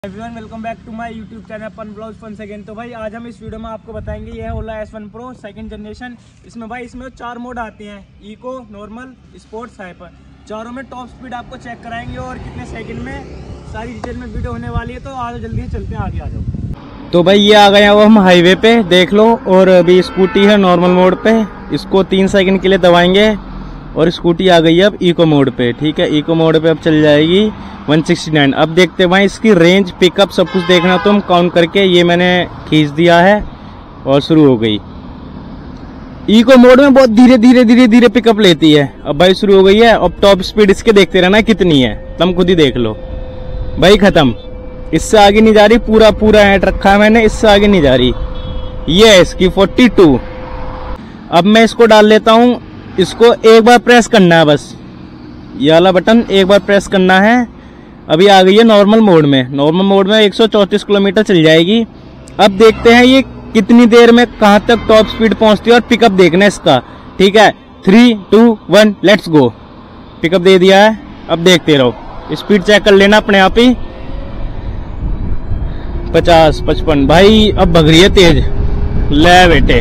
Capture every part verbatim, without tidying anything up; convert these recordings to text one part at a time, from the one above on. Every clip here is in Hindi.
Everyone welcome back to my YouTube channel अपन ब्लॉग्स वन सेकेंड। तो भाई आज हम इस वीडियो में आपको बताएंगे ये है Ola S one pro second generation. इसमें भाई इसमें चार मोड आते हैं, इको, नॉर्मल, स्पोर्ट्स, हाइपर। चारों में टॉप स्पीड आपको चेक कराएंगे और कितने सेकंड में, सारी डिटेल में वीडियो होने वाली है। तो आज जल्दी से चलते हैं, आगे आ जाओ। तो भाई ये आ गए अब हम हाईवे पे, देख लो। और अभी स्कूटी है नॉर्मल मोड पे, इसको तीन सेकंड के लिए दबाएंगे और स्कूटी आ गई है अब इको मोड पे। ठीक है, इको मोड पे अब चल जाएगी वन सिक्सटी नाइन। अब देखते हैं भाई इसकी रेंज, पिकअप सब कुछ देखना तो हम काउंट करके, ये मैंने खींच दिया है और शुरू हो गई। इको मोड में बहुत धीरे धीरे धीरे धीरे पिकअप लेती है। अब भाई शुरू हो गई है। अब टॉप स्पीड इसके देखते रहना कितनी है, तुम खुद ही देख लो भाई। खत्म, इससे आगे नहीं जा रही, पूरा पूरा हैंड रखा है मैंने, इससे आगे नहीं जा रही। ये है इसकी फोर्टी टू। अब मैं इसको डाल लेता हूं, इसको एक बार प्रेस करना है बस, ये वाला बटन एक बार प्रेस करना है। अभी आ गई है नॉर्मल मोड में। नॉर्मल मोड में एक सौ चौंतीस किलोमीटर चल जाएगी। अब देखते हैं ये कितनी देर में कहां तक टॉप स्पीड पहुंचती है और पिकअप देखना है इसका। ठीक है, three two one let's go. Pickup दे दिया है, अब देखते रहो, स्पीड चेक कर लेना अपने आप ही। पचास पचपन भाई अब भग रही है तेज। ले बेटे,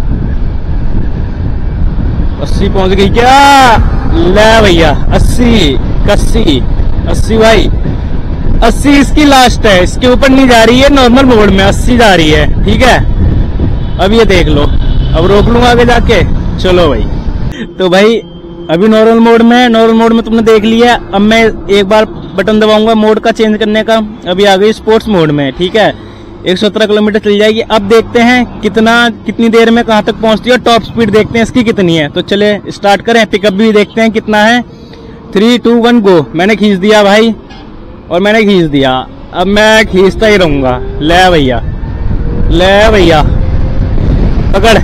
अस्सी पहुंच गई क्या? ले भैया, अस्सी कस्सी अस्सी भाई, अस्सी इसकी लास्ट है, इसके ऊपर नहीं जा रही है। नॉर्मल मोड में अस्सी जा रही है। ठीक है, अब ये देख लो, अब रोक लूंगा आगे जाके। चलो भाई, तो भाई अभी नॉर्मल मोड में, नॉर्मल मोड में तुमने देख लिया। अब मैं एक बार बटन दबाऊंगा मोड का चेंज करने का। अभी आ गई स्पोर्ट्स मोड में। ठीक है, एक सौ सत्रह किलोमीटर चल जाएगी। अब देखते हैं कितना कितनी देर में कहां तक पहुंचती है और टॉप स्पीड देखते हैं इसकी कितनी है। तो चले स्टार्ट करें, पिकअप भी देखते हैं कितना है। Three two one go. मैंने खींच दिया भाई, और मैंने खींच दिया। अब मैं खींचता ही रहूंगा। ले भैया, ले भैया पकड़।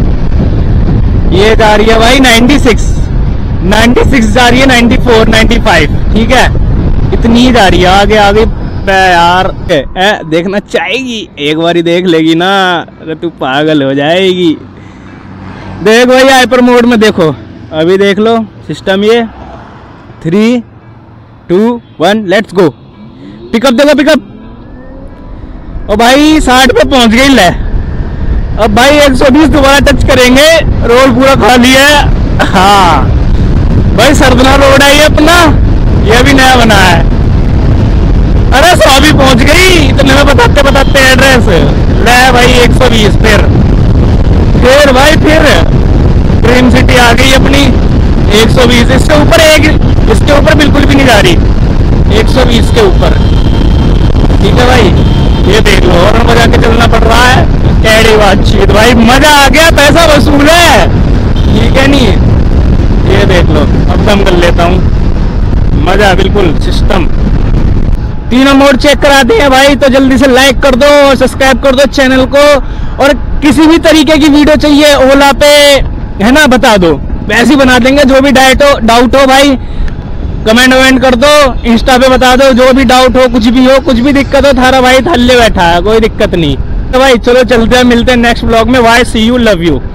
ये जा रही है भाई नाइन्टी सिक्स, नाइन्टी सिक्स जा रही है, नाइन्टी फोर, नाइन्टी फाइव। ठीक है, इतनी ही जा रही है। आगे आगे यार ए, देखना चाहेगी, एक बार ही देख लेगी ना, अरे तू पागल हो जाएगी। देख भाई हाइपर मोड में देखो, अभी देख लो सिस्टम। ये three two one let's go. Pickup देखो, पिकअप। और भाई साठ पे पहुंच गई। ले अब भाई एक सौ बीस दोबारा टच करेंगे, रोड पूरा खाली है। हाँ भाई, सरदना रोड है ये अपना, ये भी नया बना है। अरे सौ भी पहुंच गई, इतने में बताते बताते एड्रेस। ले भाई एक सौ बीस। फिर फिर भाई फिर ड्रीम सिटी आ गई अपनी, एक सौ बीस। इसके ऊपर एक, इसके ऊपर बिल्कुल भी नहीं जा रही, एक सौ बीस के ऊपर। ठीक है भाई, ये देख लो, और मजा के चलना पड़ रहा है। कैडी बातचीत भाई, मजा आ गया, पैसा वसूल है। ठीक है नहीं, ये देख लो। अब दम कर लेता हूँ, मजा बिल्कुल सिस्टम। तीनों मोड चेक कराते हैं भाई। तो जल्दी से लाइक कर दो और सब्सक्राइब कर दो चैनल को। और किसी भी तरीके की वीडियो चाहिए ओला पे, है ना, बता दो, वैसे बना देंगे। जो भी डाउट हो डाउट हो भाई कमेंट वमेंट कर दो, इंस्टा पे बता दो। जो भी डाउट हो, कुछ भी हो, कुछ भी दिक्कत हो, थारा भाई थल्ले बैठा है, कोई दिक्कत नहीं। तो भाई चलो चलते हैं, मिलते हैं नेक्स्ट ब्लॉग में। Bye see you, love you.